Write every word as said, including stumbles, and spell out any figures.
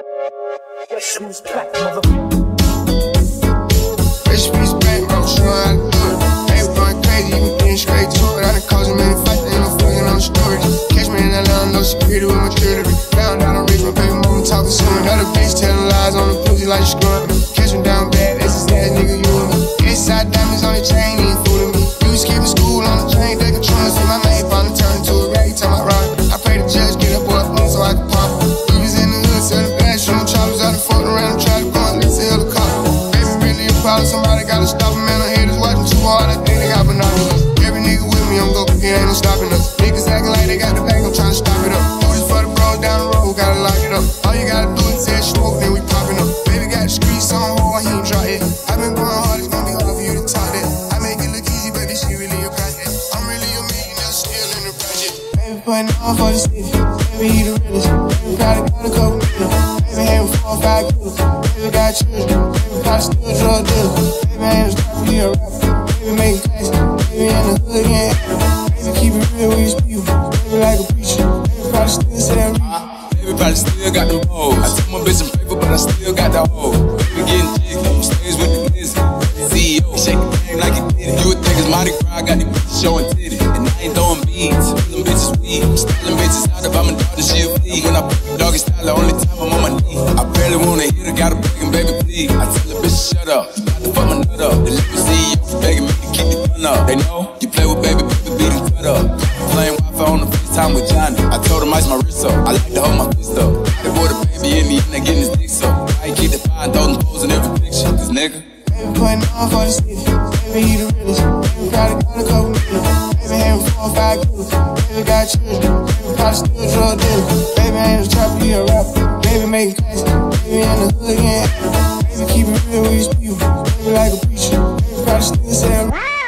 Recipes back, motherfucker. Recipes back, bro, show how to do it. They were going crazy, even getting straight to it. I done caused a many fights, ain't no fucking on the story. Catch me in that line, no security with my jewelry. Found out I'm rich, my baby mama talking soon. Another bitch telling lies on the pussy like she screwing me. Catch me down bad, that's his ass nigga, you and me. Inside diamonds on the chain, he ain't fooling me. You was skipping school on the train, they control us. See my main finally turned into a rag, he tell my ride. I pray the judge get up boy so I can pop. We was in the hood, sell the bag, show them choppers out and fucking around and try to go and let's sell the car. Baby really a problem, somebody gotta stop him, man. I haters watching too hard, I think they got binoculars. Every nigga with me, I'm go, it ain't no stopping us. Niggas acting like they got the bag, I'm trying to stop it up. Do this for the bros down the road, gotta lock it up. All you gotta do is say smoke, then we popping up. Baby got the streets on hold, he ain't dry yet. I been going hard, it's gonna be hard for you to talk that. I make it look easy, but this shit really a project. I'm really a millionaire, still in the project. Baby putting on for the city, baby he the realest. Baby probably got a couple million. Baby having four or five kilos. Baby got children, baby probably still a drug dealer. Baby ain't a strapper, he a rapper. Baby making classic, baby in the hood, he ain't happy. Baby keep it real with his people, baby like a preacher. Baby probably still say that real. Baby probably still got them hoes. I took my bitch in paper, but I still got the hoe. Baby getting jiggy, stays with the glizzy. C E O, shake the game like he did it. You would think it's Mardi Gras, I got these bitches showing titty. And I ain't throwing beads, them bitches weed. I'm styling bitches out if I'm a dog, then she a flea. When I put the doggy style, the only time I'm on my knee. I barely wanna hit her, gotta beg him, baby, please. I tell the bitch to shut up, got to fuck my nut up. The little C E O begging me to keep the gun up. They know, you play with baby, baby, beat and cut up. Playing Wi-Fi on the FaceTime with Johnny. I told him ice my wrist up, I like to hold my fist up. They bought a baby in me and they getting his dick sucked. I ain't keep the fire and throw them pose in every picture, cause nigga. Baby putting on for the city, baby he the realest. Baby probably got a couple million. Baby having four or five kilos. Baby got children, baby probably still a drug dealer. Baby ain't a strapper, he a rapper. Baby making classic, baby in the hood, he ain't happy. Baby keep it real with his people, baby like a preacher. Baby probably still say